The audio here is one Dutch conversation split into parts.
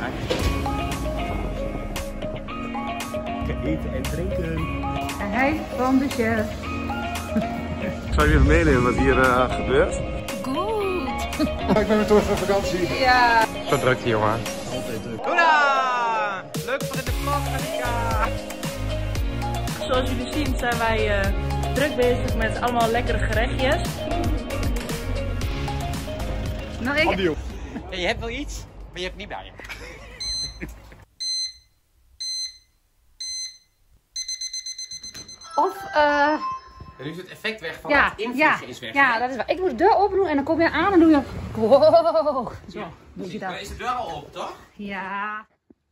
Eten en drinken. En hij van de chef. Ik zal je even meenemen wat hier gebeurt. Goed. Ik ben weer terug van vakantie. Ja. Zo druk hier, jongen. Altijd druk. Hoera! Leuk voor in de vlog, Annika! Zoals jullie zien zijn wij druk bezig met allemaal lekkere gerechtjes. Nou, ik... Ja, je hebt wel iets, maar je hebt het niet bij je. Of, Nu is het effect weg van ja, het invliegen is weg. ja, dat is waar. Ik moet de deur open doen en dan kom je aan en doe je... Wow. Zo, Ja, doe je maar dat. is de deur al open, toch? Ja.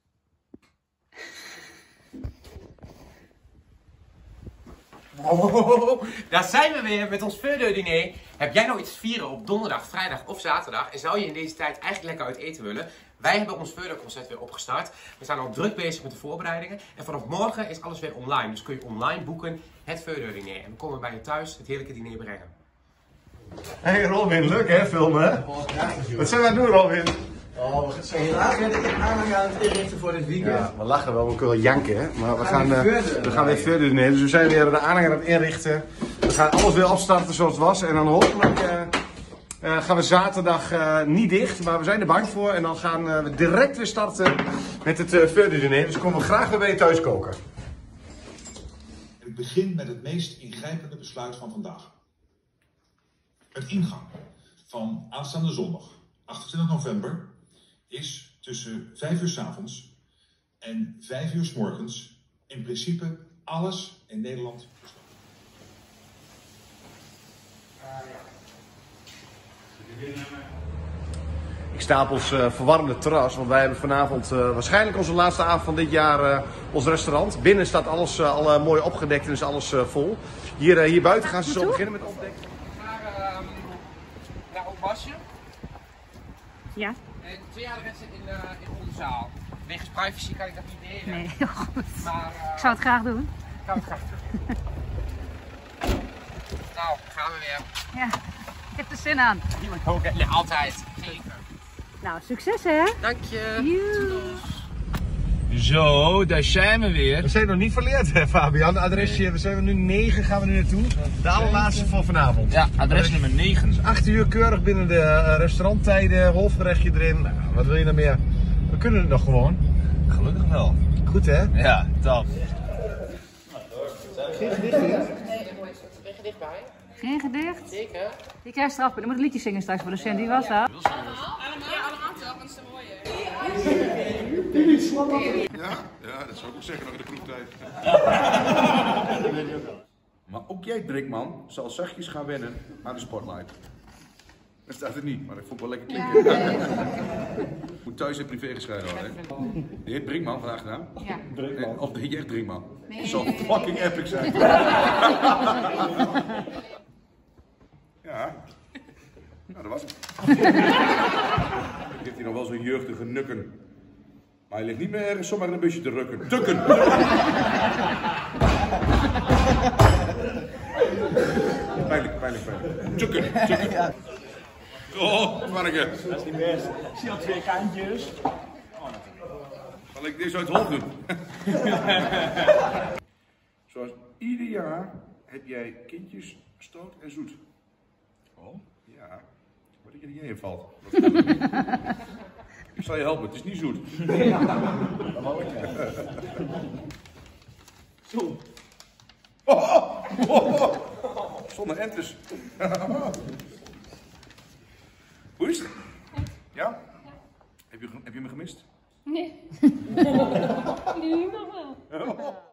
Oh, daar zijn we weer met ons voordeurdiner. Heb jij nou iets te vieren op donderdag, vrijdag of zaterdag? En zou je in deze tijd eigenlijk lekker uit eten willen? Wij hebben ons voordeurconcert weer opgestart. We zijn al druk bezig met de voorbereidingen. En vanaf morgen is alles weer online. Dus kun je online boeken het voordeurdiner. En we komen bij je thuis het heerlijke diner brengen. Hey Robin, leuk hè, filmen hè? Wat zijn we aan het doen, Robin? Oh, we zijn helaas weer de aanhang aan het inrichten voor dit weekend. Ja, we lachen wel, we kunnen wel janken hè. Maar we gaan weer verder nemen. Dus we zijn weer de aanhang aan het inrichten. We gaan alles weer opstarten zoals het was. En dan hopelijk gaan we zaterdag niet dicht, maar we zijn er bang voor. En dan gaan we direct weer starten met het verder diner. Dus komen we graag weer bij je thuis koken. Ik begin met het meest ingrijpende besluit van vandaag. Het ingang van aanstaande zondag, 28 november, is tussen 5 uur 's avonds en 5 uur 's morgens in principe alles in Nederland gesloten. Ik sta op ons verwarmde terras, want wij hebben vanavond waarschijnlijk onze laatste avond van dit jaar ons restaurant. Binnen staat alles al mooi opgedekt en is alles vol. Hier buiten gaan ze zo beginnen met opdekken. Naar Opbasje. Ja. En 2 adressen in onze zaal. Wegens privacy kan ik dat niet delen. Nee, heel goed. Maar Ik zou het graag doen. gaan we graag doen. Nou, gaan we weer. Ja, ik heb er zin aan. Iemand koken? Ja, altijd. Zeker. Nou, succes hè. Dank je. Joe. Zo, daar zijn we weer. We zijn nog niet verleerd hè Fabian, adresje, we zijn nu 9, gaan we nu naartoe. De allerlaatste voor vanavond. Ja, adres nummer 9. 8 uur keurig binnen de restauranttijden, hoofdgerechtje erin. Nou, wat wil je nou meer? We kunnen het nog gewoon. Gelukkig wel. Goed hè? Ja, top. Geen gedicht meer? Ben je dichtbij? Geen gedicht? Zeker. Je krijgt straf. Dan moet ik liedje zingen straks voor de cent. Wie was dat? Allemaal toch, want het is te mooi. Ja, dat zou ik ook zeggen nog in de kroegtijd. Maar ook jij, Drinkman, zal zachtjes gaan wennen aan de Spotlight. Dat staat er niet, maar dat vond ik wel lekker klinken. Moet thuis in privé gescheiden worden, hè? Die heet Brinkman van achternaam. Ja. Of heet je echt Drinkman? Dat zal fucking epic zijn. Ja. Nou, dat was het. Ik heb hier nog wel zo'n jeugdige nukken. Maar hij ligt niet meer ergens zomaar in een busje te rukken. Tukken! Pijnlijk. Tukken. Oh, manneke. Dat is niet best. Ik zie al 2 kantjes. Zal ik deze uit het hoofd doen? Zoals ieder jaar heb jij kindjes stoot en zoet. Oh? Ja. Wat denk je dat jij invalt? Ik zal je helpen, het is niet zoet. Zo. Zonder entes. Hoe is het? Ja? Heb je me gemist? Nee. Nu nog wel.